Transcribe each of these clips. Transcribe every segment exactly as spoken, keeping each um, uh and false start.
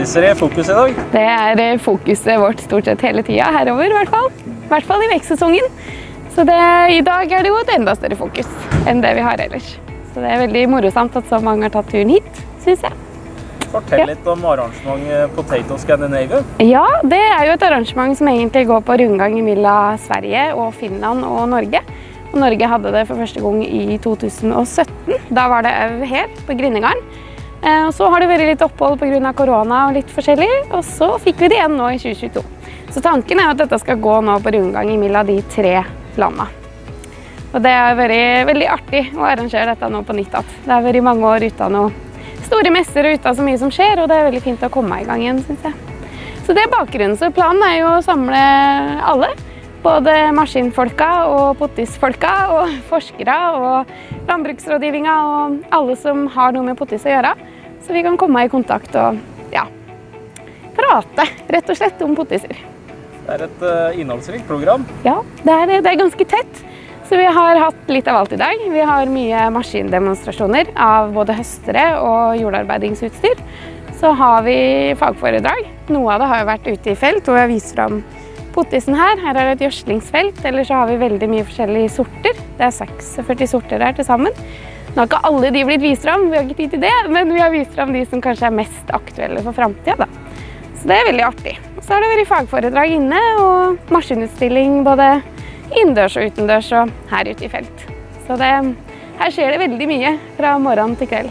pottiser i fokus i dag? Det er fokuset vårt stort sett hele tiden herover, i hvert fall. I hvert fall i vekstsesongen. Så det, i dag er det jo et enda større fokus enn det vi har ellers. Så det er veldig morosamt at så mange har tatt turen hit, synes jeg. Fortell ja. litt om arrangementet Potato Scandinavia. Ja, det er jo et arrangement som egentlig går på rundgang mellom Sverige og Finland og Norge. Og Norge hadde det for første gang i to tusen og sytten. Da var det òg her på Grindingarden. Og så har det vært litt opphold på grunn av korona og litt forskjellig, og så fikk vi det igjen nå i tjue tjueto. Så tanken er at dette skal gå nå på rundgang mellom de tre landene. Og det har vært veldig artig å arrangere dette nå på nytt igjen. Det har vært mange år uten noe store messer og uten så mye som skjer, og det er veldig fint å komme i gang igjen, synes jeg. Så det er bakgrunnen, så planen er jo å samle alle. Både maskinfolka og pottisfolka og forskere og landbruksrådgivninga og alle som har noe med pottis å gjøre. Så vi kan komme i kontakt og ja, prate rett og slett om pottiser. Det er et uh, innholdsrikt program. Ja, det er, det er ganske tett. Så vi har hatt litt av alt i dag. Vi har mye maskindemonstrasjoner av både høstere og jordarbeidingsutstyr. Så har vi fagforedrag. Noe av det har jo vært ute i felt, og jeg viser fram pottisen her. Her er det et gjødslingsfelt, eller så har vi veldig mye forskjellige sorter. Det er seksogførti sorter her til sammen. Nå har ikke alle de blitt vist fram, vi har ikke tid til det, men vi har vist fram de som kanskje er mest aktuelle for fremtiden, da. Så det er veldig artig. Så har det vært fagforedrag inne, og maskinutstilling både innendørs og utendørs og her ute i felt. Så det, her skjer det veldig mye fra morgen til kveld.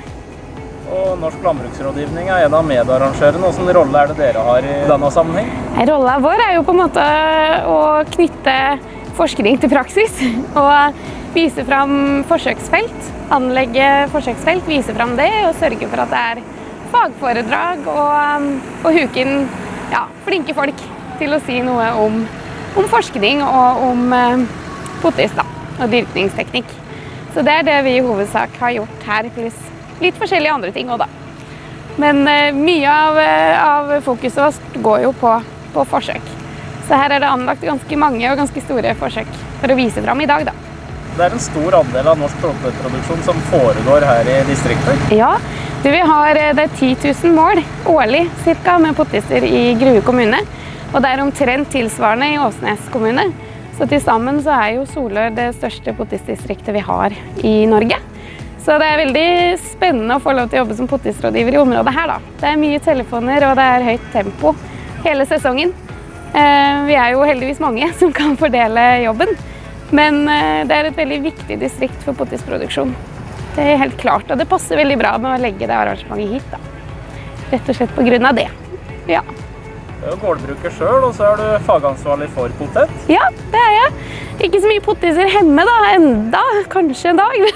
Og Norsk Landbruksrådgivning er en av medarrangørene. Hvilken rolle er det dere har i denne sammenheng? Rollen vår er jo på en måte å knytte forskning til praksis og vise fram forsøksfelt, anlegge forsøksfelt, vise fram det og sørge for at det er fagforedrag og, og huke inn ja, flinke folk til å si noe om om forskning og om eh, pottis da, og dyrkningsteknikk. Så det er det vi i hovedsak har gjort her, pluss litt forskjellige andre ting også da. Men eh, mye av, av fokuset går jo på, på forsøk. Så her er det anlagt ganske mange og ganske store forsøk for å vise fram i dag da. Det er en stor andel av norsk potetproduksjon som foregår her i distriktet. Ja, du, vi har det ti tusen mål årlig cirka, med pottiser i Grue kommune. Og det er omtrent tilsvarende i Åsnes kommune. Så til sammen så er jo Solør det største pottisdistriktet vi har i Norge. Så det er veldig spennende å få lov til å jobbe som pottisrådgiver i området her da. Det er mye telefoner og det er høyt tempo hele sesongen. Vi er jo heldigvis mange som kan fordele jobben. Men det er et veldig viktig distrikt for pottisproduksjon. Det er helt klart, og det passer veldig bra med å legge det arrangementet hit da. Rett og slett på grunn av det. Ja. Du er gårdbruker selv, og så er du fagansvarlig for potet. Ja, det er jeg. Ikke så mye pottiser hjemme da, enda, kanskje en dag.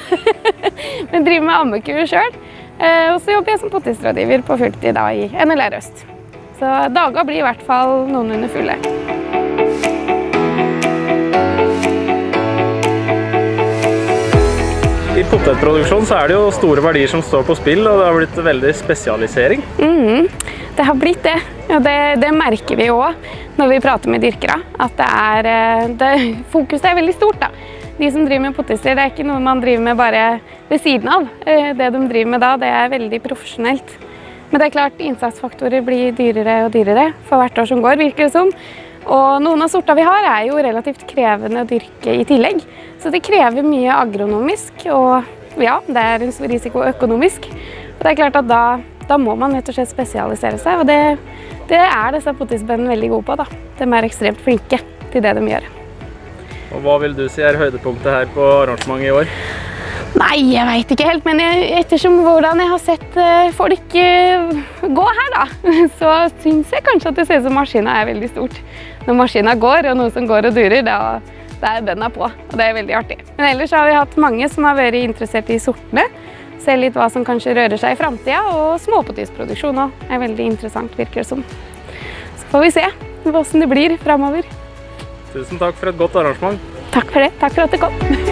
Men driver med ammekur selv. Og så jobber jeg som pottisrådgiver på fulltid da i N L R Øst. Så dager blir i hvert fall noenlunde fulle. I potetproduksjon så er det jo store verdier som står på spill, og det har blitt veldig spesialisering. Mm, det har blitt det, og det, det merker vi også når vi prater med dyrkere, at det er, det, fokuset er veldig stort da. De som driver med pottiser, det er ikke noe man driver med bare ved siden av. Det de driver med da, det er veldig profesjonelt. Men det er klart, innsatsfaktorer blir dyrere og dyrere for hvert år som går, virker det som. Og noen av sortene vi har er jo relativt krevende å dyrke i tillegg. Så det krever mye agronomisk, og ja, det er en stor risiko økonomisk. Og det er klart at da, da må man rett og slett spesialisere seg, og det, det er disse pottisbøndene veldig gode på da. De er ekstremt flinke til det de gjør. Og hva vil du si er høydepunktet her på arrangementet i år? Nei, jeg vet ikke helt, men jeg, ettersom hvordan jeg har sett folk gå her da, så synes jeg kanskje at det ser ut som maskinen er veldig stort. Når maskinen går, og noe som går og durer, da, da er den på, og det er veldig artig. Men ellers har vi hatt mange som har vært interessert i sortene, se litt hva som kanskje rører seg i fremtiden, og småpottisproduksjon også er veldig interessant, virker det som. Så får vi se hvordan det blir fremover. Tusen takk for et godt arrangement. Takk for det, takk for at du kom.